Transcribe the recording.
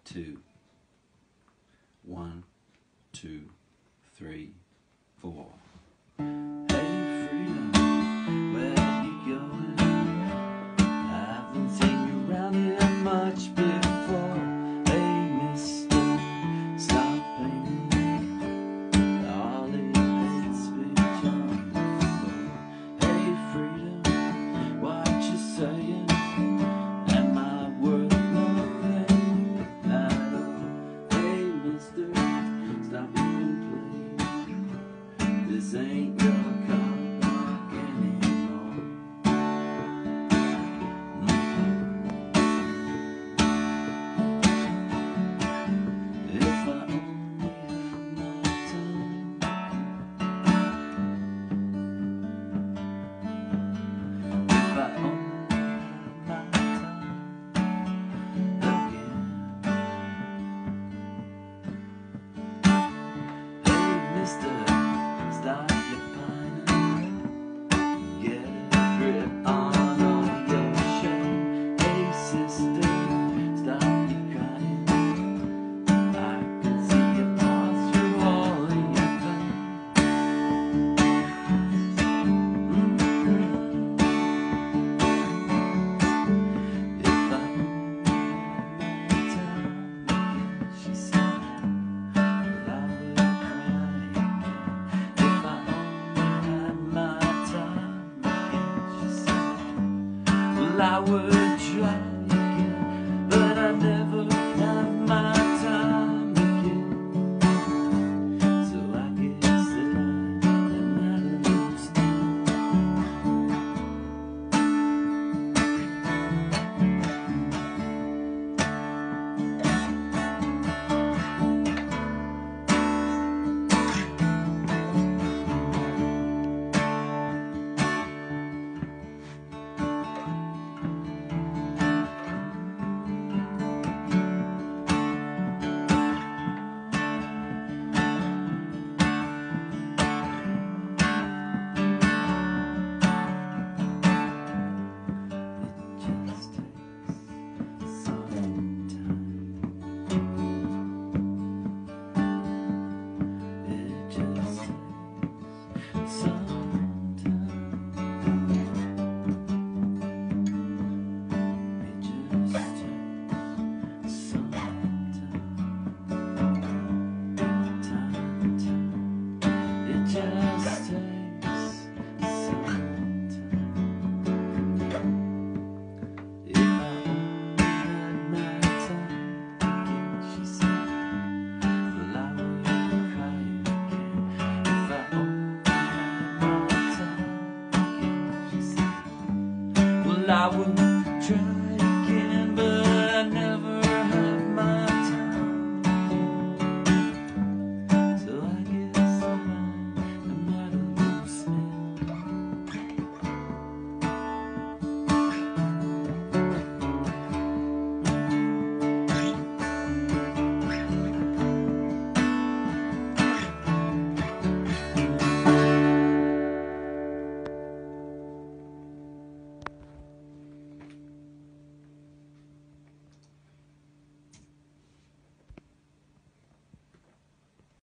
2. 1, 2, 3, 4. Hey freedom, where you going? I haven't seen you around here much before. Hey mister, stop painting all these speech on the floor. Hey freedom, what you saying? Am I worth nothing at all? Hey mister, stop even playing. This ain't your car park anymore. If I only had my time, if I only had my time again. Hey mister, stop your pining, get a grip on all your shame. Hey sister, stop your crying, I can see you pass through all of your pain. If I only had my time, she said, well, I would cry again. If I only had my time again, she said, well, I would try again, but I never have my time again. So I guess that I am not alone still. It just takes some time. It just takes some time. It just takes some time. If I only had my time again, she said, well, I would cry again. If I only had my time again, she said, well, I would try